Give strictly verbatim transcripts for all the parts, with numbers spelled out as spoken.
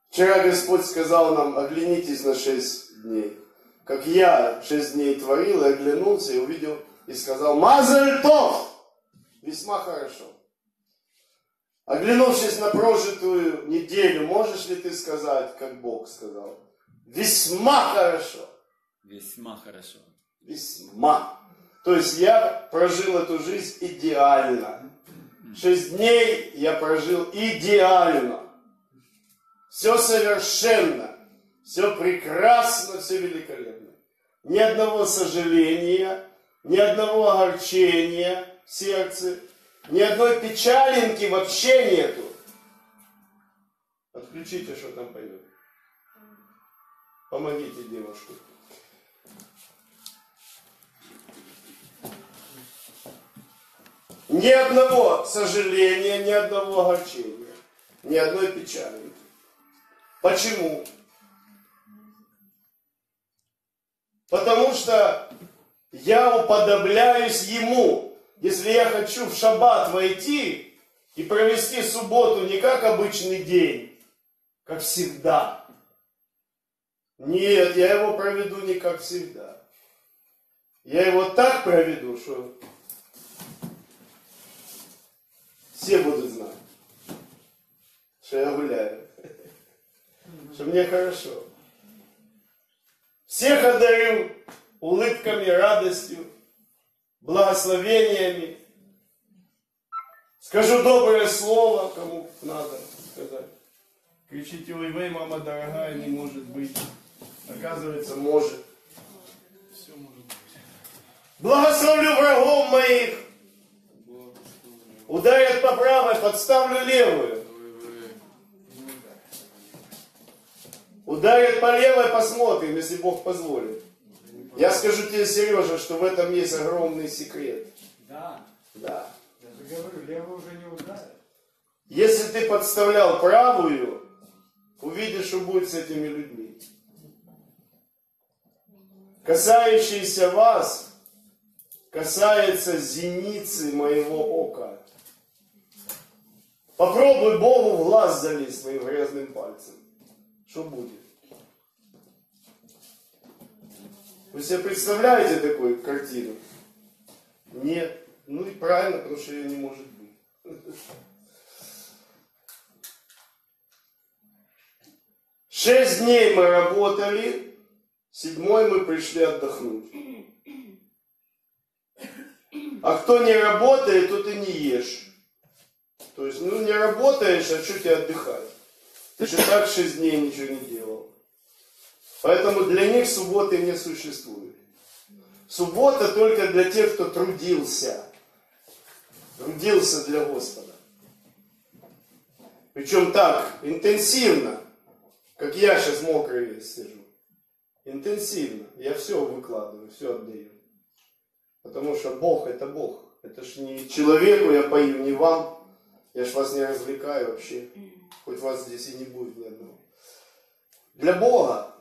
Вчера Господь сказал нам, оглянитесь на шесть дней. Как я шесть дней творил, и оглянулся, и увидел, и сказал, Мазаль тов! Весьма хорошо. Оглянувшись на прожитую неделю, можешь ли ты сказать, как Бог сказал? Весьма хорошо. Весьма хорошо. Весьма. То есть я прожил эту жизнь идеально. Шесть дней я прожил идеально. Все совершенно. Все прекрасно, все великолепно. Ни одного сожаления, ни одного огорчения в сердце, ни одной печалинки вообще нету. Отключите, что там поет. Помогите девушке. Ни одного сожаления, ни одного огорчения, ни одной печалинки. Почему? Потому что я уподобляюсь Ему. Если я хочу в шаббат войти и провести субботу не как обычный день, как всегда. Нет, я его проведу не как всегда. Я его так проведу, что все будут знать, что я гуляю, что мне хорошо. Всех одарю улыбками, радостью, благословениями. Скажу доброе слово, кому надо сказать. Кричите, ой-вей, мама дорогая, не может быть. Оказывается, может. Все может быть. Благословлю врагов моих. Ударят по правой, подставлю левую. Ударят по левой, посмотрим, если Бог позволит. Я скажу тебе, Сережа, что в этом есть огромный секрет. Да. Да. Я же говорю, левую уже не ударят. Если ты подставлял правую, увидишь, что будет с этими людьми. Касающийся вас, касается зеницы моего ока. Попробуй Богу в глаз залезть своим грязным пальцем. Что будет? Вы себе представляете такую картину? Нет. Ну и правильно, потому что ее не может быть. Шесть дней мы работали, седьмой мы пришли отдохнуть. А кто не работает, тот и не ешь. То есть, ну не работаешь, а что тебе отдыхать? Ты же так шесть дней ничего не делал. Поэтому для них субботы не существует. Суббота только для тех, кто трудился. Трудился для Господа. Причем так, интенсивно, как я сейчас мокрый весь сижу. Интенсивно. Я все выкладываю, все отдаю. Потому что Бог это Бог. Это ж не человеку я пою, не вам. Я ж вас не развлекаю вообще. Хоть вас здесь и не будет ни одного. Для Бога.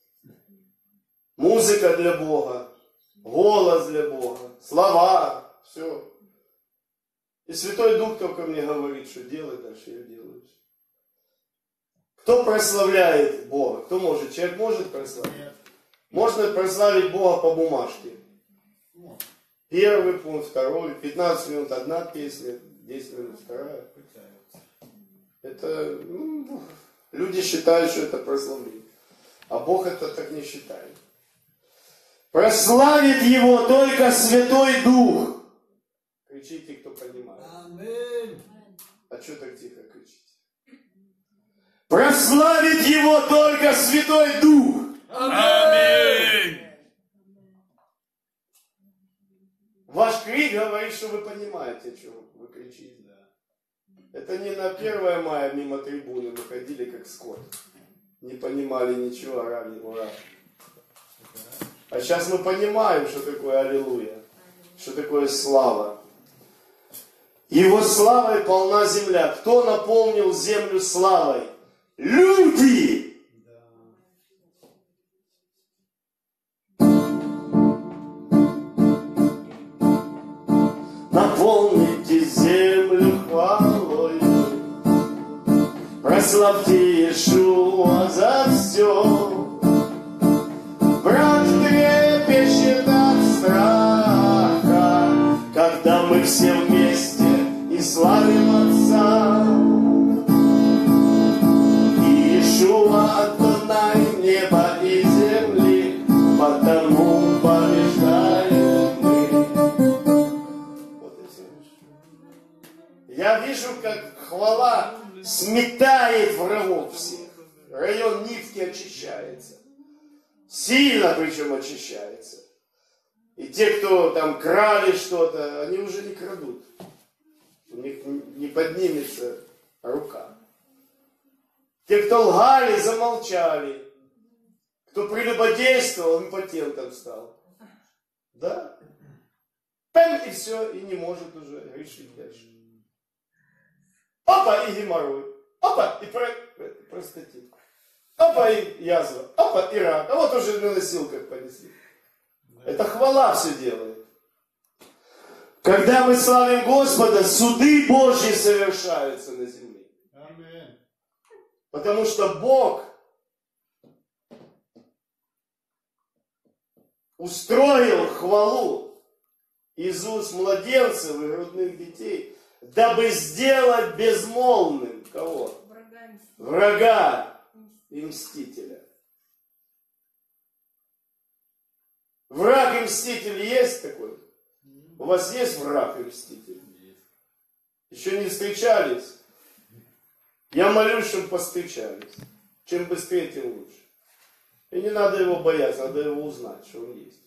Музыка для Бога. Голос для Бога. Слова. Все. И Святой Дух только мне говорит, что делай, дальше я делаю. Кто прославляет Бога? Кто может? Человек может прославить? Нет. Можно прославить Бога по бумажке. Нет. Первый пункт, второй. пятнадцать минут одна песня, десять минут вторая. Это, ну, люди считают, что это прославление. А Бог это так не считает. Прославит Его только Святой Дух. Кричите, кто понимает. Аминь. А что так тихо кричите? Прославит Его только Святой Дух. Аминь. Ваш крик говорит, что вы понимаете, что вы кричите. Это не на первое мая мимо трибуны мы ходили как скот. Не понимали ничего, орали, ура. А сейчас мы понимаем, что такое аллилуйя, что такое слава. Его славой полна земля. Кто наполнил землю славой? Люди! Наполните землю хвалой, Прославьте Иешуа за все. Враг трепещет от страха, когда мы все вместе и славим Отца. Иешуа Адонай неба и земли, потому побеждаем мы. Вот и все. Я вижу, как хвала сметает врагов всех. Район Нивки очищается. Сильно причем очищается. И те, кто там крали что-то, они уже не крадут. У них не поднимется рука. Те, кто лгали, замолчали. Кто прелюбодействовал, импотентом стал. Да? Пэм, и все, и не может уже решить дальше. Опа, и геморрой. Опа, и про... простатит. Опа, и язва. Опа, и рак. А вот уже на носилках понесли. Это хвала все делает. Когда мы славим Господа, суды Божьи совершаются на земле. Аминь. Потому что Бог устроил хвалу из уст младенцев и грудных детей, дабы сделать безмолвным кого? Врага и мстителя. Враг и мститель есть такой? У вас есть враг и мститель? Еще не встречались? Я молюсь, чтобы повстречались. Чем быстрее, тем лучше. И не надо его бояться, надо его узнать, что он есть.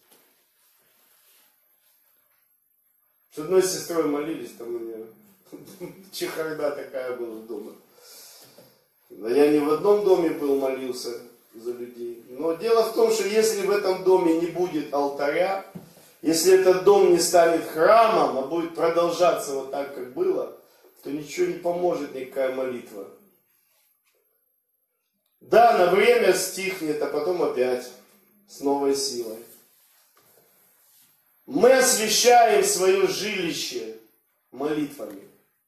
С одной сестрой молились, там у нее чехарда такая была дома. Да я не в одном доме был, молился за людей. Но дело в том, что если в этом доме не будет алтаря, если этот дом не станет храмом, а будет продолжаться вот так, как было, то ничего не поможет, никакая молитва. Да, на время стихнет, а потом опять с новой силой. Мы освящаем свое жилище молитвами.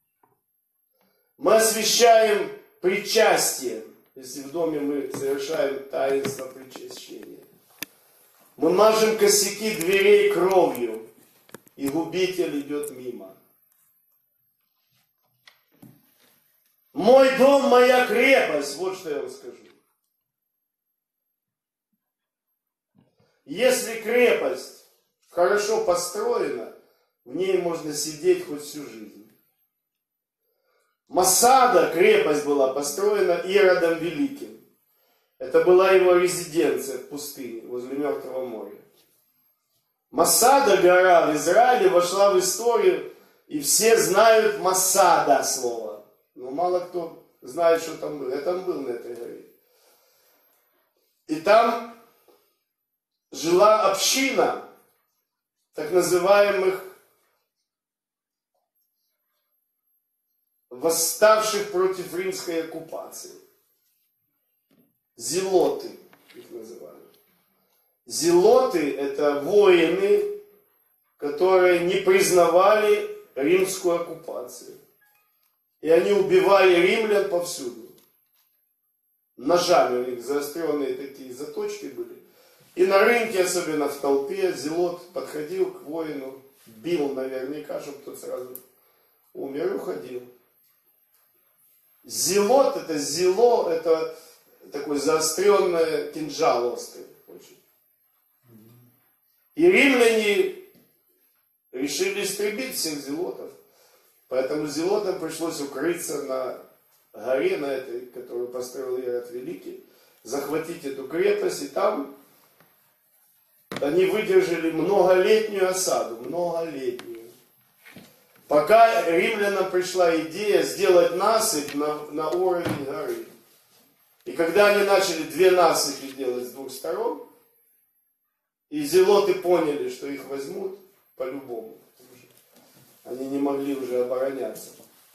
Мы освящаем причастием, если в доме мы совершаем таинство причащения. Мы мажем косяки дверей кровью, и губитель идет мимо. Мой дом, моя крепость, вот что я вам скажу. Если крепость хорошо построена, в ней можно сидеть хоть всю жизнь. Масада, крепость, была построена Иродом Великим. Это была его резиденция в пустыне, возле Мертвого моря. Масада, гора в Израиле, вошла в историю, и все знают Масада слово. Но мало кто знает, что там было. Я там был на этой горе. И там жила община так называемых восставших против римской оккупации. Зелоты их называли. Зелоты — это воины, которые не признавали римскую оккупацию. И они убивали римлян повсюду. Ножами у них заостренные такие заточки были. И на рынке, особенно в толпе, зелот подходил к воину, бил наверняка, чтобы тот сразу умер и уходил. Зелот — это зело, это такой заостренный кинжал острый. Очень. И римляне решили истребить всех зелотов. Поэтому зелотам пришлось укрыться на горе, на этой, которую построил Ирод Великий, захватить эту крепость, и там они выдержали многолетнюю осаду, многолетнюю. Пока римлянам пришла идея сделать насыпь на, на уровень горы. И когда они начали две насыпи делать с двух сторон, и зелоты поняли, что их возьмут по-любому. Они не могли уже обороняться.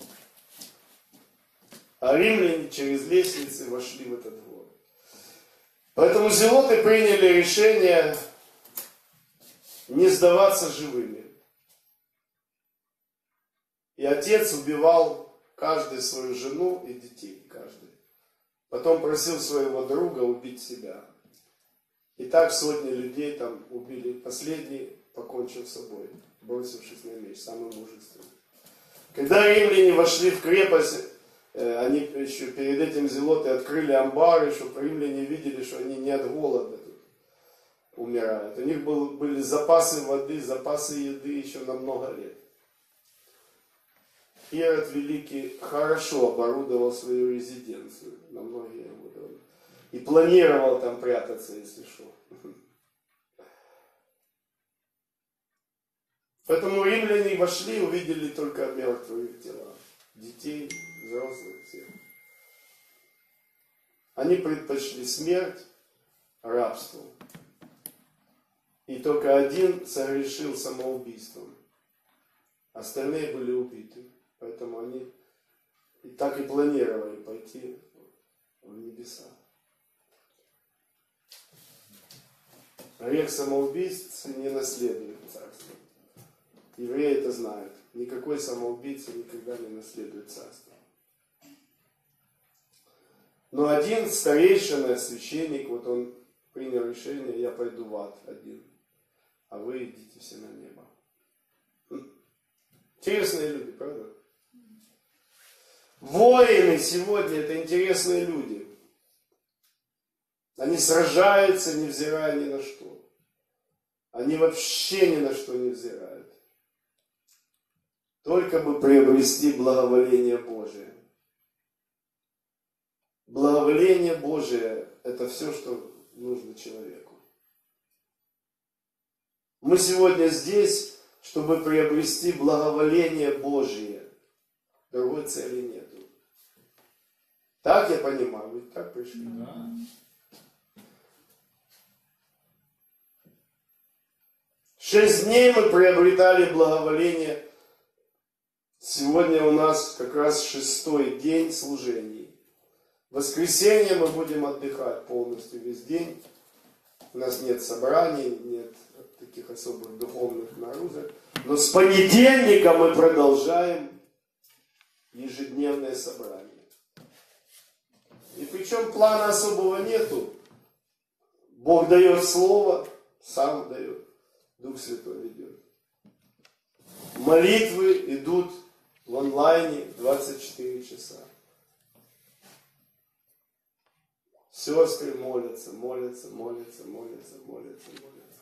А римляне через лестницы вошли в этот город. Поэтому зелоты приняли решение не сдаваться живыми. И отец убивал каждый свою жену и детей. Каждый. Потом просил своего друга убить себя. И так сотни людей там убили. Последний покончил с собой, бросившись на меч, самый мужественный. Когда римляне вошли в крепость, они еще перед этим зелоты открыли амбары, чтобы римляне видели, что они не от голода тут умирают. У них был, были запасы воды, запасы еды еще на много лет. Ирод Великий хорошо оборудовал свою резиденцию на многие годы. И планировал там прятаться, если что. Поэтому римляне вошли, увидели только мертвые тела. Детей, взрослых, всех. Они предпочли смерть рабству. И только один согрешил самоубийством. Остальные были убиты. Поэтому они и так и планировали пойти в небеса. Грех самоубийцы не наследует царство. Евреи это знают. Никакой самоубийца никогда не наследует царство. Но один старейшина, священник, вот он принял решение: я пойду в ад один, а вы идите все на небо. Интересные люди, правда? Воины сегодня это интересные люди. Они сражаются, невзирая ни на что. Они вообще ни на что не взирают. Только бы приобрести благоволение Божие. Благоволение Божие – это все, что нужно человеку. Мы сегодня здесь, чтобы приобрести благоволение Божие. Другой цели нету. Так я понимаю, вы так пришли? Да. Шесть дней мы приобретали благоволение. Сегодня у нас как раз шестой день служений. В воскресенье мы будем отдыхать полностью весь день. У нас нет собраний, нет таких особых духовных нагрузок. Но с понедельника мы продолжаем ежедневное собрание. И причем плана особого нету. Бог дает слово, сам дает. Дух Святой ведет. Молитвы идут в онлайне двадцать четыре часа. Сестры молятся, молятся, молятся, молятся, молятся, молятся.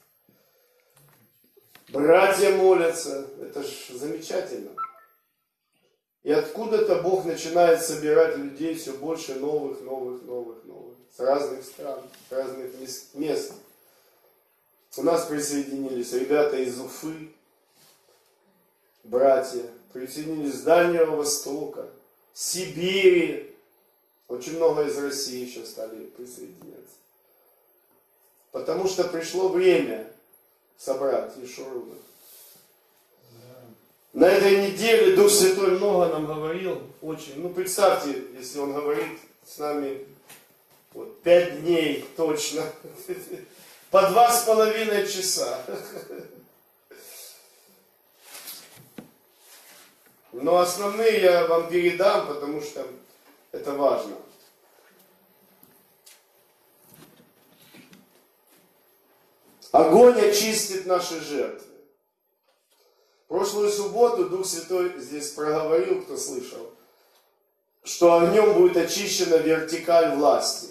Братья молятся. Это ж замечательно. И откуда-то Бог начинает собирать людей все больше новых, новых, новых, новых. С разных стран, с разных мест. У нас присоединились ребята из Уфы, братья, присоединились с Дальнего Востока, Сибири. Очень много из России еще стали присоединяться. Потому что пришло время собрать Ешуруна. На этой неделе Дух Святой много нам говорил, очень. Ну, представьте, если Он говорит с нами вот, пять дней точно, по два с половиной часа. Но основные я вам передам, потому что это важно. Огонь очистит наши жертвы. Прошлую субботу Дух Святой здесь проговорил, кто слышал, что огнем будет очищена вертикаль власти.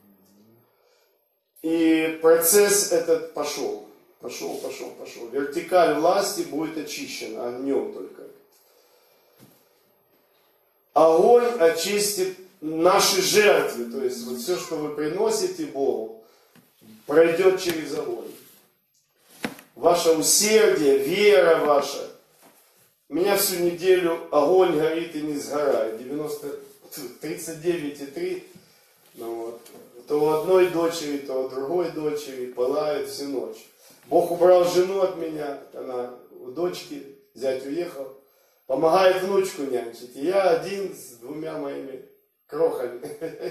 И процесс этот пошел. Пошел, пошел, пошел. Вертикаль власти будет очищена огнем только. Огонь очистит наши жертвы. То есть вот все, что вы приносите Богу, пройдет через огонь. Ваше усердие, вера ваша. У меня всю неделю огонь горит и не сгорает. девяносто, тридцать девять и три. Ну вот. То у одной дочери, то у другой дочери пылает всю ночь. Бог убрал жену от меня, она у дочки, зять уехал, помогает внучку нянчить. И я один с двумя моими крохами.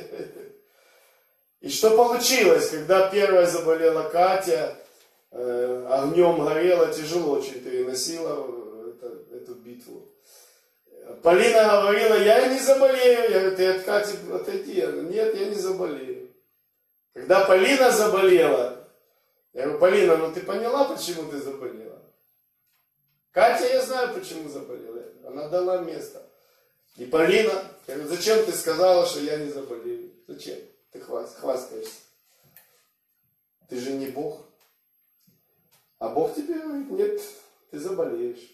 И что получилось, когда первая заболела Катя, э, огнем горела, тяжело очень переносила это, эту битву. Полина говорила, я не заболею. Я говорю, ты от Кати отойди. Она, нет, я не заболею. Когда Полина заболела, я говорю, Полина, ну ты поняла, почему ты заболела? Катя, я знаю, почему заболела. Она дала место. И Полина, я говорю, зачем ты сказала, что я не заболею? Зачем? Ты хвастаешься. Ты же не Бог. А Бог тебе говорит, нет, ты заболеешь.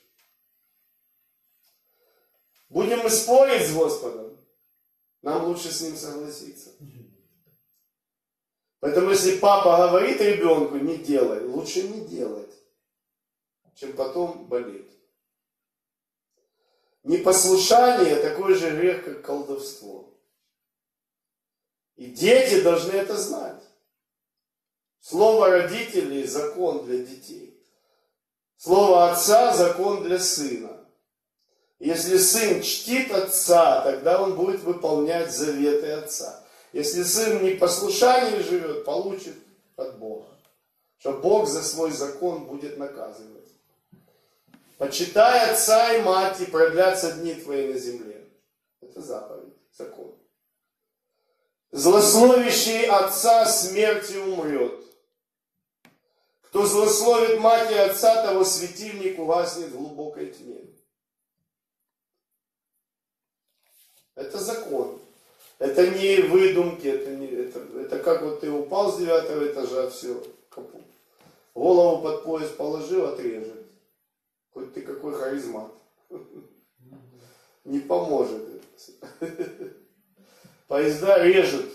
Будем мы спорить с Господом, нам лучше с Ним согласиться. Поэтому если папа говорит ребенку, не делай, лучше не делать, чем потом болеть. Непослушание такой же грех, как колдовство. И дети должны это знать. Слово родителей – закон для детей. Слово отца – закон для сына. Если сын чтит отца, тогда он будет выполнять заветы отца. Если сын в непослушании живет, получит от Бога. Что Бог за свой закон будет наказывать. Почитай отца и мать, и продлятся дни твои на земле. Это заповедь, закон. Злословящий отца смертью умрет. Кто злословит мать и отца, того светильник угаснет в глубокой тьме. Это закон. Это не выдумки, это, не, это, это как вот ты упал с девятого этажа, все, капут. Голову под пояс положил, отрежет. Хоть ты какой харизмат. Не поможет это. Поезда режут.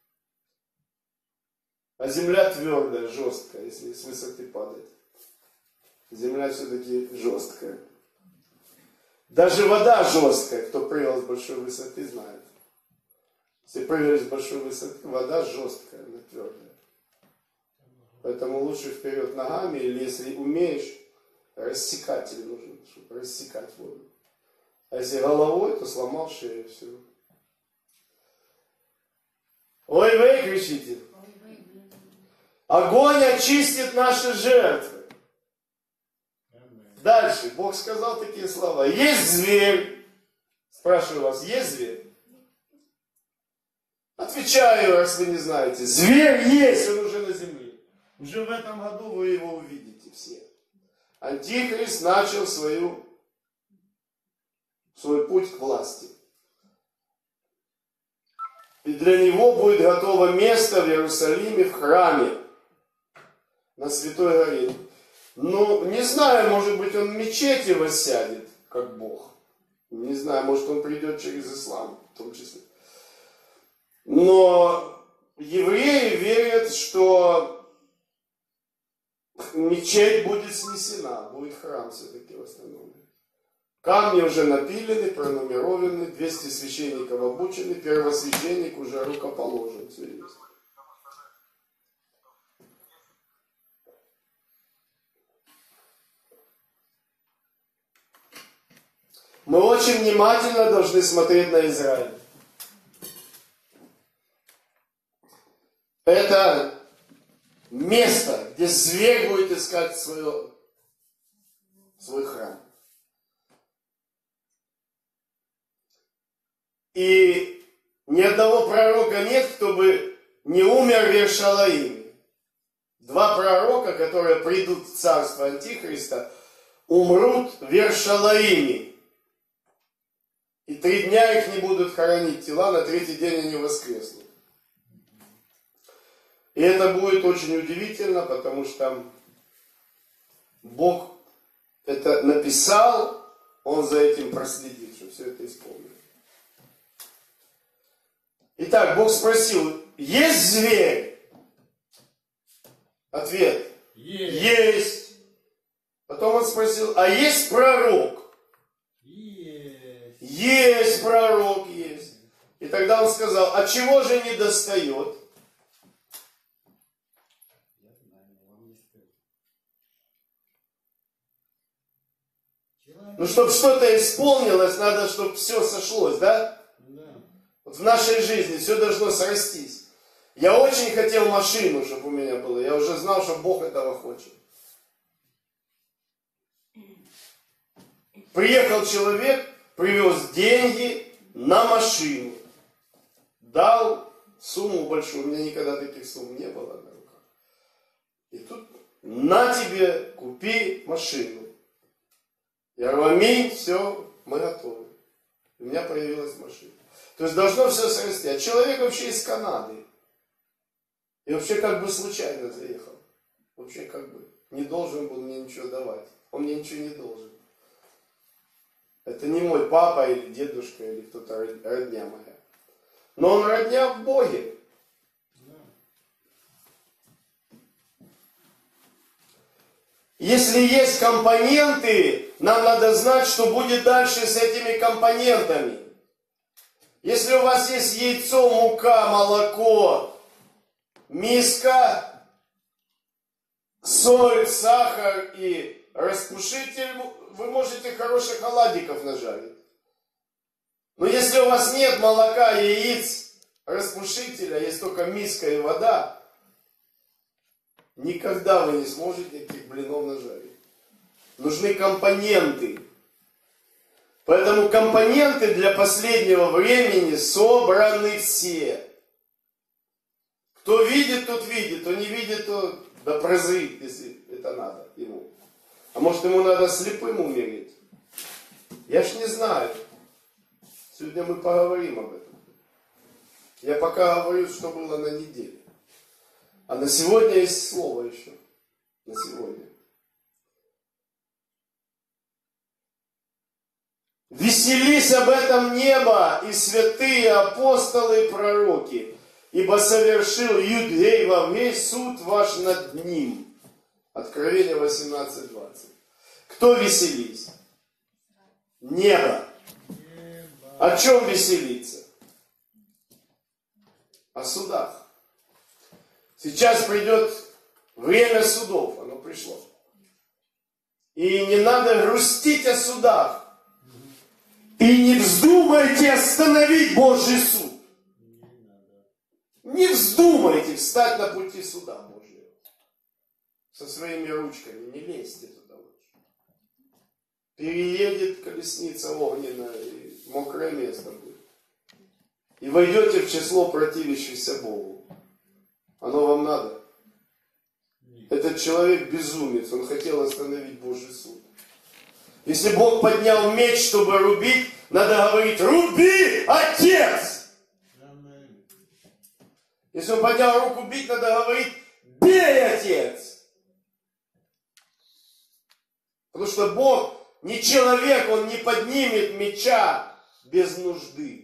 А земля твердая, жесткая, если с высоты падать. Земля все-таки жесткая. Даже вода жесткая, кто прыгал с большой высоты, знает. Если прыгаешь с большой высоты, вода жесткая, она твердая. Поэтому лучше вперед ногами, или если умеешь, рассекатель нужен, чтобы рассекать воду. А если головой, то сломал шею, все. Ой, вы кричите. Огонь очистит наши жертвы. Дальше. Бог сказал такие слова. Есть зверь. Спрашиваю вас, есть зверь? Отвечаю, раз вы не знаете. Зверь есть, он уже на земле. Уже в этом году вы его увидите все. Антихрист начал свою, свой путь к власти. И для него будет готово место в Иерусалиме, в храме, на Святой горе. Ну, не знаю, может быть, он в мечети воссядет, как Бог. Не знаю, может, он придет через ислам, в том числе. Но евреи верят, что мечеть будет снесена, будет храм все-таки восстановлен. Камни уже напилены, пронумерованы, двести священников обучены, первосвященник уже рукоположен, все есть. Мы очень внимательно должны смотреть на Израиль. Это место, где зверь будет искать свое, свой храм. И ни одного пророка нет, кто бы не умер в Иерушалаиме. Два пророка, которые придут в царство Антихриста, умрут в Иерушалаиме. И три дня их не будут хоронить тела, на третий день они воскреснут. И это будет очень удивительно, потому что Бог это написал, Он за этим проследит, что все это исполнит. Итак, Бог спросил, есть зверь? Ответ. Есть. Есть. Потом Он спросил, а есть пророк? Есть. Есть пророк, есть. И тогда Он сказал, а чего же не достает? Ну, чтобы что-то исполнилось, надо, чтобы все сошлось, да? Да. Вот в нашей жизни все должно срастись. Я очень хотел машину, чтобы у меня было. Я уже знал, что Бог этого хочет. Приехал человек, привез деньги на машину. Дал сумму большую. У меня никогда таких сумм не было на руках. И тут на тебе, купи машину. Я говорю, аминь, все, мы готовы. У меня появилась машина. То есть должно все срасти. А человек вообще из Канады. И вообще как бы случайно заехал. Вообще как бы не должен был мне ничего давать. Он мне ничего не должен. Это не мой папа или дедушка или кто-то родня моя. Но он родня в Боге. Если есть компоненты, нам надо знать, что будет дальше с этими компонентами. Если у вас есть яйцо, мука, молоко, миска, соль, сахар и распушитель, вы можете хороших оладиков нажарить. Но если у вас нет молока, яиц, распушителя, есть только миска и вода, никогда вы не сможете этих блинов нажарить. Нужны компоненты. Поэтому компоненты для последнего времени собраны все. Кто видит, тот видит. Кто не видит, то да прозрит, если это надо ему. А может, ему надо слепым умереть? Я ж не знаю. Сегодня мы поговорим об этом. Я пока говорю, что было на неделе. А на сегодня есть слово еще. На сегодня. Веселись об этом небо и святые апостолы и пророки, ибо совершил Юдгей Вавгей суд ваш над ним. Откровение восемнадцать двадцать. Кто веселись? Небо. О чем веселиться? О судах. Сейчас придет время судов, оно пришло. И не надо грустить о судах. И не вздумайте остановить Божий суд. Не вздумайте встать на пути суда Божьего. Со своими ручками не лезьте туда лучше. Переедет колесница огненная, и мокрое место будет. И войдете в число противящихся Богу. Оно вам надо? Этот человек безумец, он хотел остановить Божий суд. Если Бог поднял меч, чтобы рубить, надо говорить, руби, Отец! Если он поднял руку бить, надо говорить, бей, Отец! Потому что Бог не человек, Он не поднимет меча без нужды.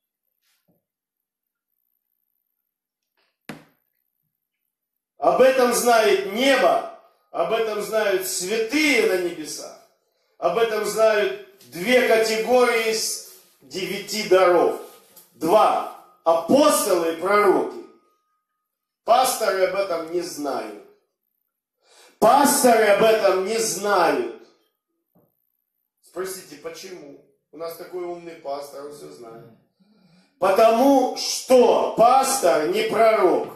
Об этом знает небо, об этом знают святые на небесах, об этом знают две категории из девяти даров. Два – апостолы и пророки. Пасторы об этом не знают. Пасторы об этом не знают. Спросите, почему? У нас такой умный пастор, он все знает. Потому что пастор не пророк.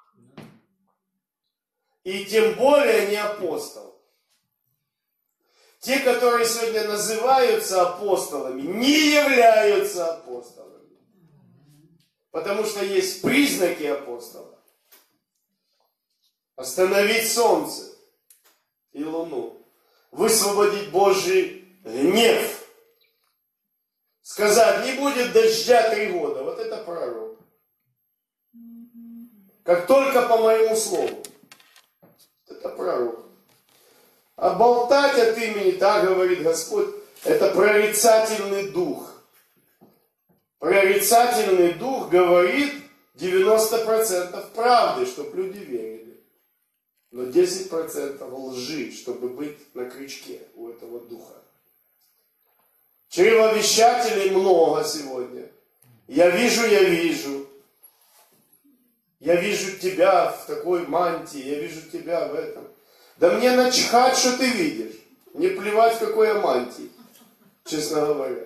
И тем более не апостол. Те, которые сегодня называются апостолами, не являются апостолами. Потому что есть признаки апостола. Остановить солнце и луну. Высвободить Божий гнев. Сказать, не будет дождя три года. Вот это пророк. Как только по моему слову. Это пророк. А болтать от имени, так говорит Господь, это прорицательный дух. Прорицательный дух говорит девяносто процентов правды, чтобы люди верили. Но десять процентов лжи, чтобы быть на крючке у этого духа. Чревовещателей много сегодня. Я вижу, я вижу. Я вижу тебя в такой мантии, я вижу тебя в этом. Да мне начхать, что ты видишь. Не плевать, в какой я мантии, честно говоря.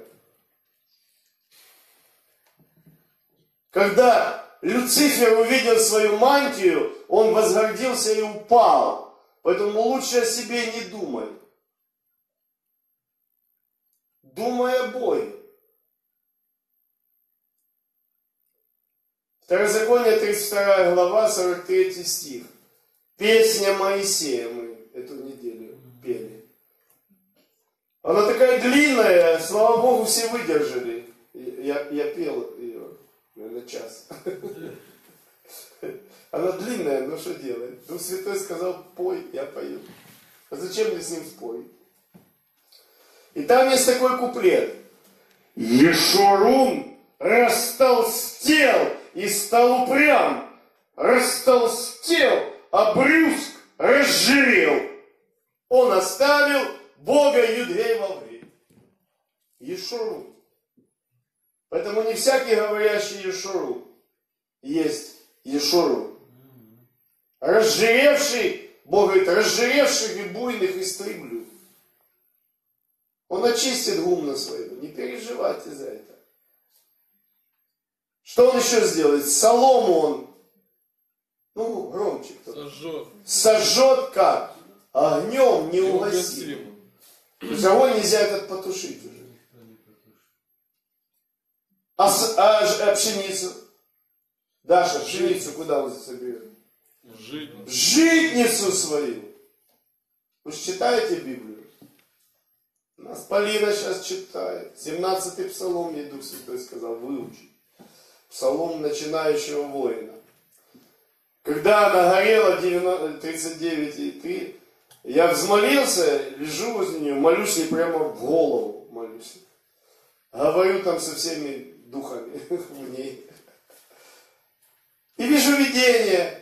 Когда Люцифер увидел свою мантию, он возгордился и упал. Поэтому лучше о себе не думай. думая Боге. Второзаконие, тридцать вторая глава, сорок третий стих. Песня Моисея мы эту неделю пели. Она такая длинная, слава Богу, все выдержали. Я, я пел ее, наверное, час. Она длинная, но что делать? Дух Святой сказал, пой, я пою. А зачем мне с ним спорить? И там есть такой куплет. Ешурун растолстел и стал упрям, растолстел, а брюск разжирел. Он оставил Бога Юдгей во время. Ешурун. Поэтому не всякий говорящий Ешурун есть Ешурун. Разжиревший, Бог говорит, разжиревших и буйных истреблю. Он очистит гумно своего. Не переживайте за это. Что он еще сделает? Солому он, ну, громче кто-то. Сожжет. Сожжет как? Огнем неугасимым. То есть огонь нельзя этот потушить уже. А, а, а пшеницу? Даша, пшеницу куда он соберет? Житницу. Житницу свою. Вы же читаете Библию? У нас Полина сейчас читает. семнадцатый псалом, мне Дух Святой сказал, выучи. Псалом начинающего воина. Когда она горела тридцать девять и три, я взмолился, лежу возле нее, молюсь ей прямо в голову, молюсь. Говорю там со всеми духами в ней. И вижу видение.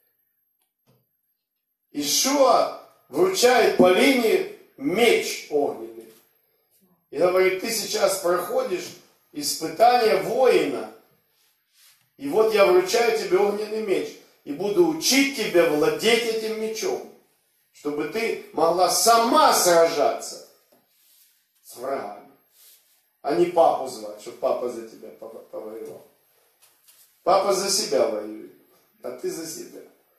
Ишуа вручает Полине меч огненный. И говорит, ты сейчас проходишь испытание воина. И вот я вручаю тебе огненный меч. И буду учить тебя владеть этим мечом. Чтобы ты могла сама сражаться с врагами. А не папу звать, чтобы папа за тебя повоевал. Папа за себя воюет, а ты за себя.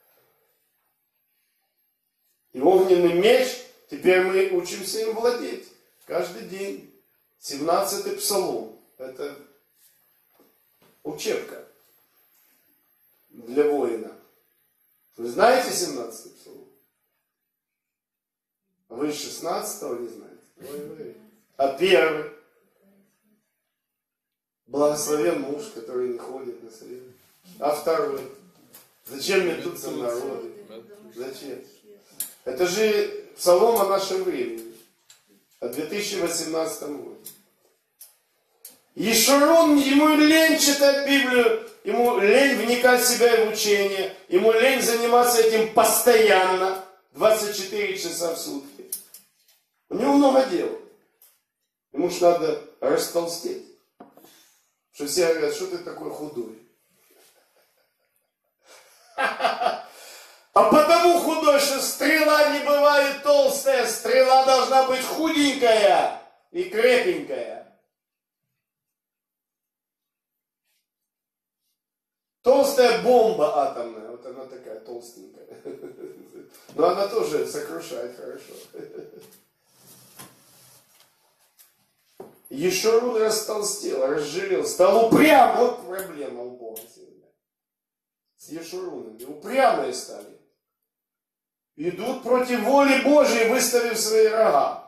И огненный меч, теперь мы учимся им владеть. Каждый день. семнадцатый псалом. Это учебка для воина. Вы знаете семнадцатый псалом? Вы шестнадцатого не знаете? Ой-ой. А первый? Благословен муж, который не ходит на совет. А второй? Зачем метутся народы? Зачем? Это же псалом о нашем времени. О две тысячи восемнадцатом годе. Ешурун, ему лень читать Библию, ему лень вникать в себя и в учение, ему лень заниматься этим постоянно, двадцать четыре часа в сутки. У него много дел. Ему ж надо растолстеть. Что все говорят, что ты такой худой? А потому худой, что стрела не бывает толстая, стрела должна быть худенькая и крепенькая. Толстая бомба атомная, вот она такая толстенькая. Но она тоже сокрушает хорошо. Ешурун растолстел, разжирел, стал упрям. Вот проблема у Бога сегодня. С Ешурунами. Упрямые стали. Идут против воли Божьей, выставив свои рога.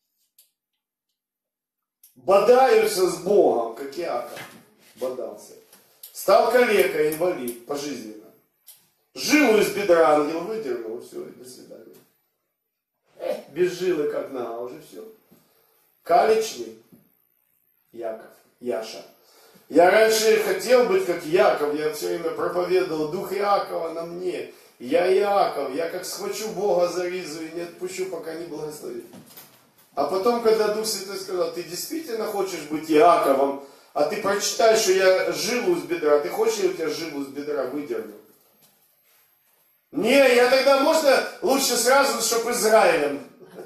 Бодаются с Богом, как Иаков бодался. Стал калекой, инвалид, пожизненно. Жилу из бедра ангел выдернул, все, и до свидания. Эх, без жилы как на, уже все. Калечный. Яков, Яша. Я раньше хотел быть как Яков, я все время проповедовал, дух Иакова на мне. Я Иаков, я как схвачу Бога за ризу и не отпущу, пока не благословит. А потом, когда Дух Святой сказал, ты действительно хочешь быть Иаковом, а ты прочитай, что я жилу с бедра, ты хочешь, я у тебя жилу с бедра выдерну? Не, я тогда, можно лучше сразу, чтобы Израилем.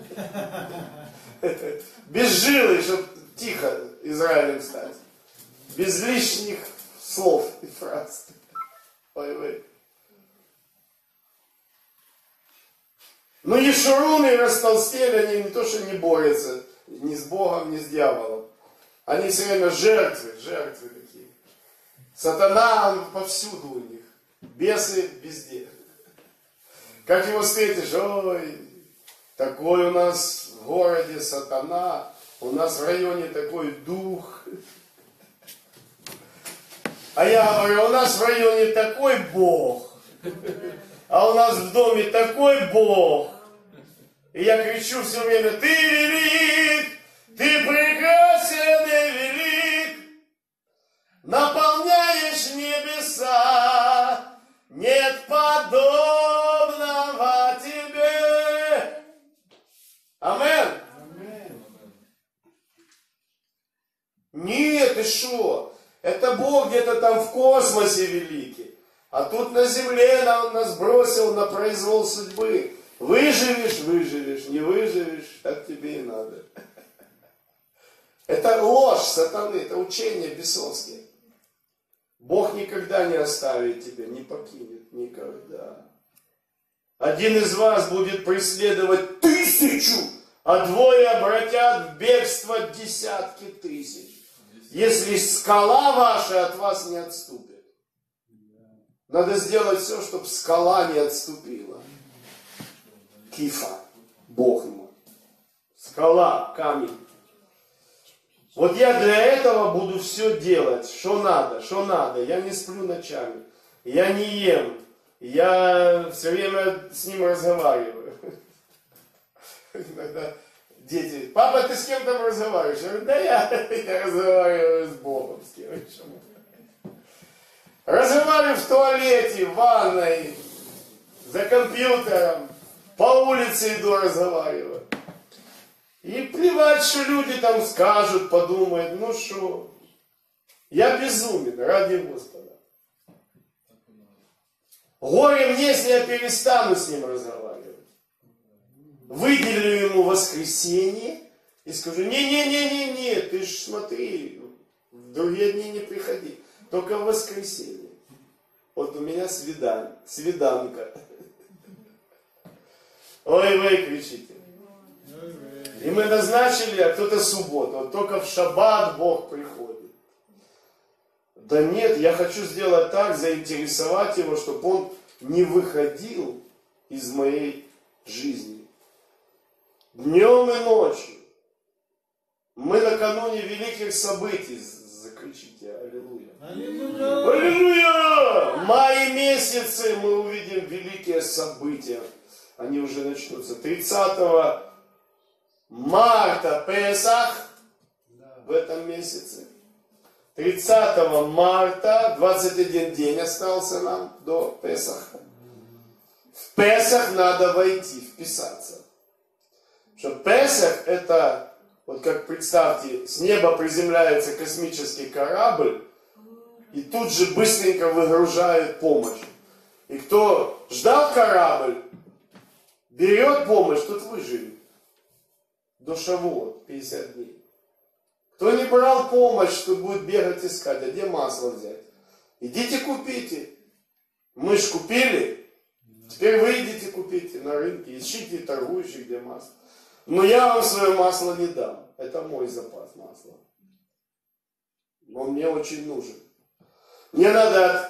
Без жилы, чтобы тихо Израилем стать. Без лишних слов и фраз. Ой-ой. Но Ешуруны растолстели, они не то что не борются. Ни с Богом, ни с дьяволом. Они все время жертвы, жертвы такие. Сатана, он повсюду у них. Бесы везде. Как его встретишь? Ой, такой у нас в городе сатана. У нас в районе такой дух. А я говорю, у нас в районе такой Бог. А у нас в доме такой Бог. И я кричу все время, ты велик, ты прекрасен и велик, наполняешь небеса, нет подобного тебе. Амен. Нет, ты что? Это Бог где-то там в космосе великий. А тут на земле Он нас бросил на произвол судьбы. Выживешь, выживешь, не выживешь, так тебе и надо. Это ложь сатаны, это учение бесовские. Бог никогда не оставит тебя, не покинет, никогда. Один из вас будет преследовать тысячу, а двое обратят в бегство десятки тысяч. Если скала ваша от вас не отступит. Надо сделать все, чтобы скала не отступила. Кифа, Бог ему. Скала, камень. Вот я для этого буду все делать, что надо, что надо. Я не сплю ночами, я не ем, я все время с ним разговариваю. Иногда дети, папа, ты с кем там разговариваешь? Я говорю, да я, я разговариваю с Богом, с кем еще. Разговариваю в туалете, в ванной, за компьютером, по улице иду, разговариваю. И плевать, что люди там скажут, подумают, ну что, я безумен, ради Господа. Горе мне, если я перестану с ним разговаривать. Выделю ему воскресенье и скажу, не-не-не-не-не, ты ж смотри, в другие дни не приходи, только в воскресенье. Вот у меня свидан, свиданка. Ой, вы кричите. И мы назначили, а кто-то субботу. Вот только в шаббат Бог приходит. Да нет, я хочу сделать так, заинтересовать его, чтобы он не выходил из моей жизни. Днем и ночью. Мы накануне великих событий. Закричите аллилуйя. Аллилуйя! Аллилуйя! В мае месяце мы увидим великие события. Они уже начнутся. тридцатого марта Песах в этом месяце. тридцатого марта, двадцать один день остался нам до Песаха. В Песах надо войти, вписаться. Что Песах это, вот как представьте, с неба приземляется космический корабль, и тут же быстренько выгружают помощь. И кто ждал корабль, берет помощь, тот выживет. До Шавуот, пятьдесят дней. Кто не брал помощь, тот будет бегать искать, а где масло взять? Идите купите. Мы ж купили, теперь вы идите купите на рынке, ищите торгующих, где масло. Но я вам свое масло не дам. Это мой запас масла. Он мне очень нужен. Мне надо от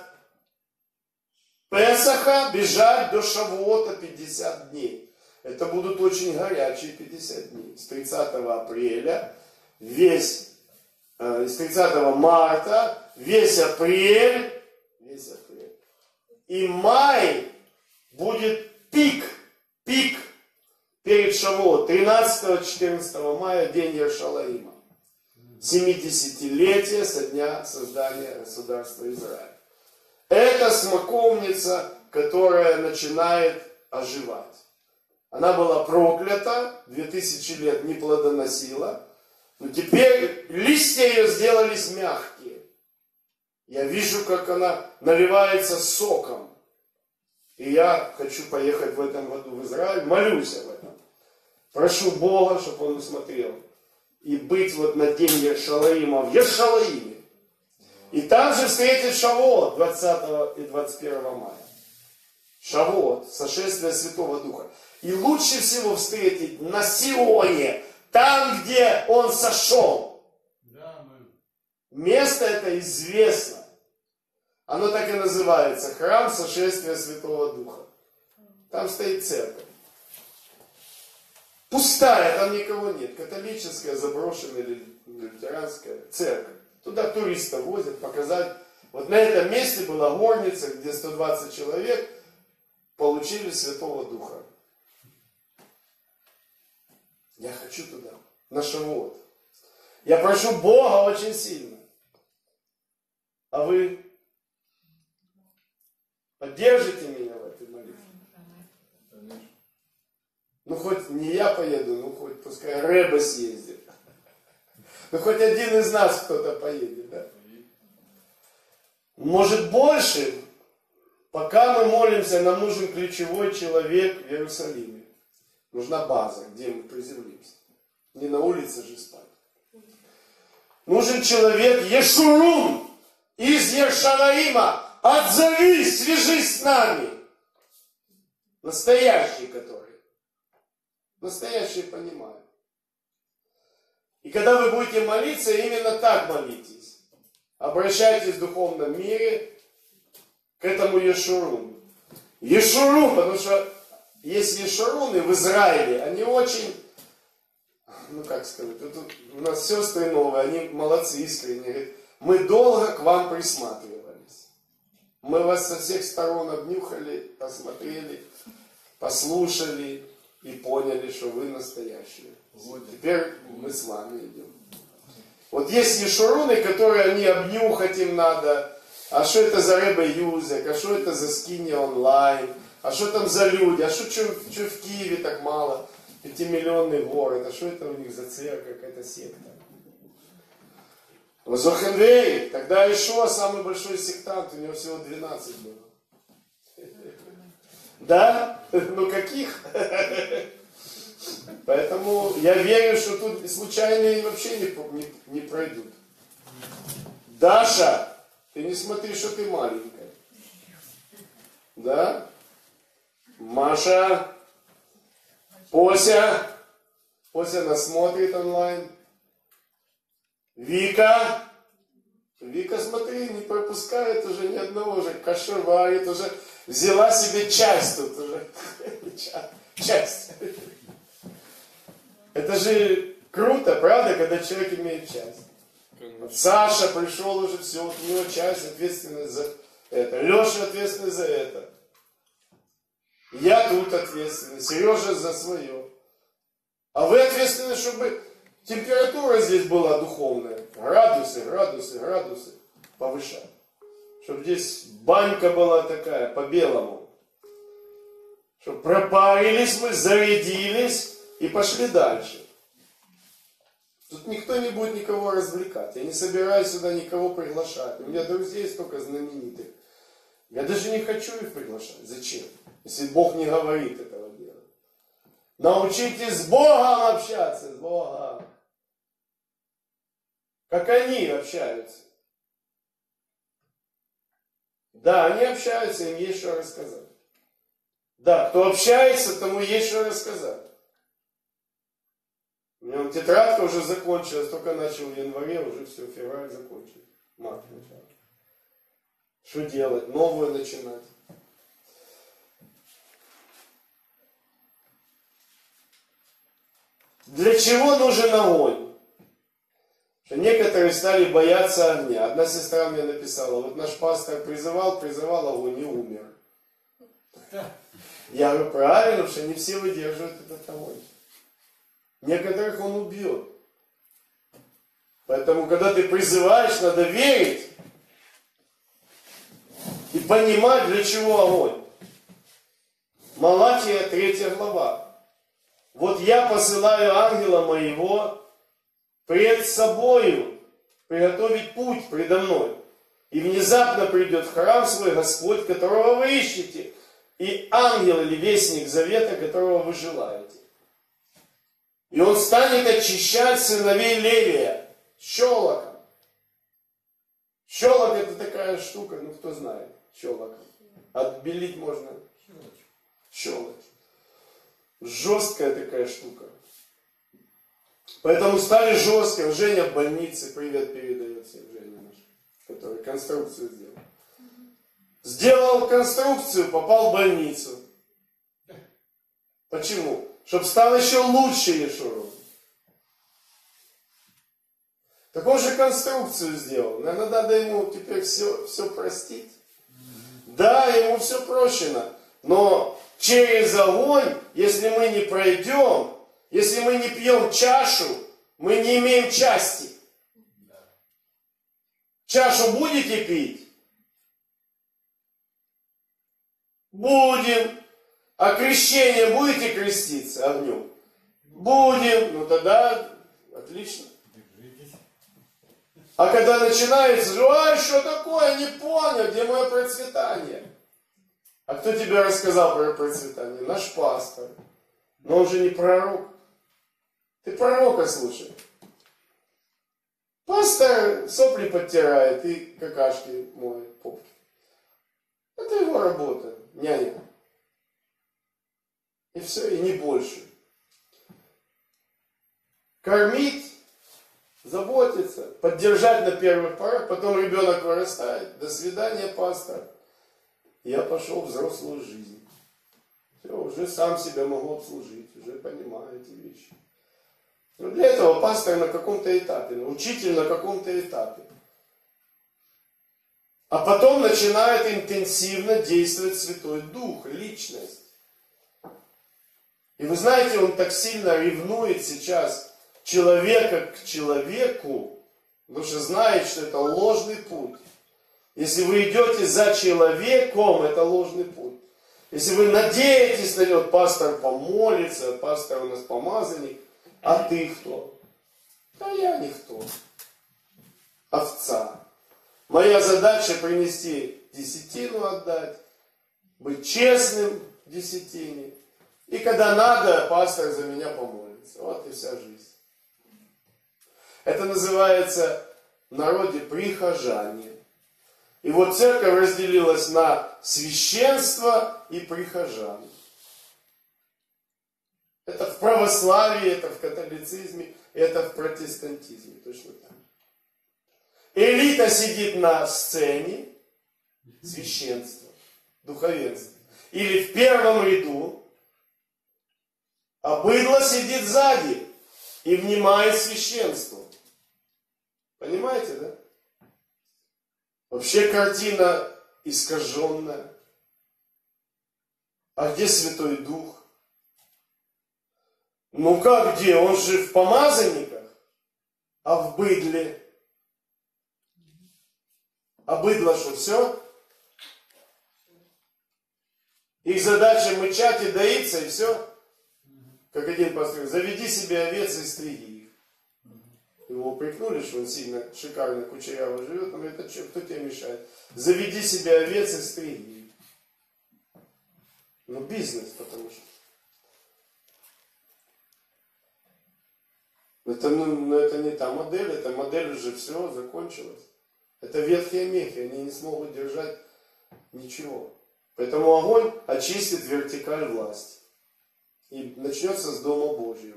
Песаха бежать до Шавуота пятьдесят дней. Это будут очень горячие пятьдесят дней. С тридцатого апреля, весь, э, с тридцатого марта, весь апрель, весь апрель. И май будет пик, пик перед Шавуот. тринадцатого-четырнадцатого мая, день Ершалаима. семидесятилетие со дня создания государства Израиль. Это смоковница, которая начинает оживать. Она была проклята, две тысячи лет не плодоносила, но теперь листья ее сделались мягкие. Я вижу, как она наливается соком. И я хочу поехать в этом году в Израиль, молюсь об этом. Прошу Бога, чтобы Он усмотрел. И быть вот на день Ершалаима в Ершалаиме. И там же встретить Шавуот двадцатого и двадцать первого мая. Шавуот, сошествие Святого Духа. И лучше всего встретить на Сионе, там, где он сошел. Да, мы. Место это известно. Оно так и называется. Храм сошествия Святого Духа. Там стоит церковь. Пустая, там никого нет. Католическая, заброшенная или лютеранская церковь. Туда туристов возят показать. Вот на этом месте была горница, где сто двадцать человек получили Святого Духа. Я хочу туда, на Шавуот. Я прошу Бога очень сильно. А вы поддержите меня в этой молитве? Ну, хоть не я поеду, ну, хоть пускай Рэба съездит. Ну, хоть один из нас кто-то поедет, да? Может, больше? Пока мы молимся, нам нужен ключевой человек в Иерусалиме. Нужна база, где мы приземлимся. Не на улице же спать. Нужен человек Ешурун из Ершалаима. Отзовись, свяжись с нами. Настоящий который. Настоящие понимают. И когда вы будете молиться, именно так молитесь. Обращайтесь в духовном мире к этому Ешуруну. Ешурун, потому что есть Ешуруны в Израиле, они очень, ну как сказать, тут у нас сестры новые, они молодцы, искренне, говорят, мы долго к вам присматривались. Мы вас со всех сторон обнюхали, посмотрели, послушали и поняли, что вы настоящие. Вот теперь мы с вами идем. Вот есть Ешуруны, которые они обнюхать им надо. А что это за Рэбе Юзек? А что это за скини онлайн? А что там за люди? А что, что, что в Киеве так мало? Пятимиллионный город. А что это у них за церковь, какая-то секта? Зохенвей, тогда Ишуа самый большой сектант, у него всего двенадцать было. Да? Ну каких? Поэтому я верю, что тут случайные вообще не, не, не пройдут. Даша, ты не смотри, что ты маленькая. Да? Маша, Пося, Пося нас смотрит онлайн. Вика, Вика, смотри, не пропускает уже ни одного, уже кашеварит, уже взяла себе часть тут уже. Часть. Это же круто, правда, когда человек имеет часть. Саша пришел уже, все, вот у него часть, ответственность за это. Леша ответственный за это. Я тут ответственный, Сережа за свое. А вы ответственны, чтобы температура здесь была духовная. Градусы, градусы, градусы повышать. Чтобы здесь банька была такая, по-белому. Чтобы пропарились мы, зарядились и пошли дальше. Тут никто не будет никого развлекать. Я не собираюсь сюда никого приглашать. У меня друзей столько знаменитых. Я даже не хочу их приглашать. Зачем? Если Бог не говорит этого делать. Научитесь с Богом общаться, с Богом. Как они общаются. Да, они общаются, им есть что рассказать. Да, кто общается, тому есть что рассказать. У меня тетрадка уже закончилась, только начал в январе, уже все, февраль закончил. Март начал. Что делать? Новую начинать. Для чего нужен огонь? Что некоторые стали бояться огня. Одна сестра мне написала, вот наш пастор призывал, призывал огонь и умер. Я говорю, правильно, потому что не все выдерживают этот огонь. Некоторых он убьет. Поэтому, когда ты призываешь, надо верить и понимать, для чего огонь. Малахия, третья глава. Вот я посылаю ангела моего пред собою приготовить путь предо мной. И внезапно придет в храм свой Господь, которого вы ищете, и ангел или вестник завета, которого вы желаете. И он станет очищать сыновей Левия щелоком. Щелок это такая штука, ну кто знает, щелоком. Отбелить можно. Щелочь. Жесткая такая штука. Поэтому стали жестким. Женя в больнице, привет передает всем Женя наш, который конструкцию сделал. Сделал конструкцию, попал в больницу. Почему? Чтобы стал еще лучше Ешурун. Так он же конструкцию сделал. Наверное, надо ему теперь все, все простить. Да, ему все прощено. Но через огонь, если мы не пройдем, если мы не пьем чашу, мы не имеем части. Чашу будете пить? Будем. А крещение будете креститься огнем? Будем. Ну тогда отлично. А когда начинается, ай, что такое, не понял, где мое процветание? А кто тебе рассказал про процветание? Наш пастор. Но он же не пророк. Ты пророка слушай. Пастор сопли подтирает и какашки моет попки. Это его работа, няня. И все, и не больше. Кормить, заботиться, поддержать на первых порах, потом ребенок вырастает. До свидания, пастор. Я пошел в взрослую жизнь. Все, уже сам себя могу обслужить, уже понимаю эти вещи. Но для этого пастор на каком-то этапе, учитель на каком-то этапе. А потом начинает интенсивно действовать Святой Дух, личность. И вы знаете, он так сильно ревнует сейчас человека к человеку, потому что знает, что это ложный путь. Если вы идете за человеком, это ложный путь. Если вы надеетесь на него, пастор помолится, пастор у нас помазанник, а ты кто? Да я никто. Овца. Моя задача принести десятину отдать, быть честным в десятине. И когда надо, пастор за меня помолится. Вот и вся жизнь. Это называется в народе прихожане. И вот церковь разделилась на священство и прихожан. Это в православии, это в католицизме, это в протестантизме. Точно так. Элита сидит на сцене, священство, духовенство. Или в первом ряду, а быдло сидит сзади и внимает священству. Понимаете, да? Вообще картина искаженная. А где Святой Дух? Ну как где? Он же в помазанниках, а в быдле. А быдло что, все? Их задача мычать и доиться, и все? Как один пастор, заведи себе овец и стриги их. Его упрекнули, что он сильно, шикарно, кучеряво живет. Он говорит, а что, кто тебе мешает? Заведи себе овец и стриги их. Ну, бизнес, потому что. Это, ну, это не та модель, эта модель уже все, закончилась. Это ветхие мехи, они не смогут держать ничего. Поэтому огонь очистит вертикаль власти. И начнется с Дома Божьего.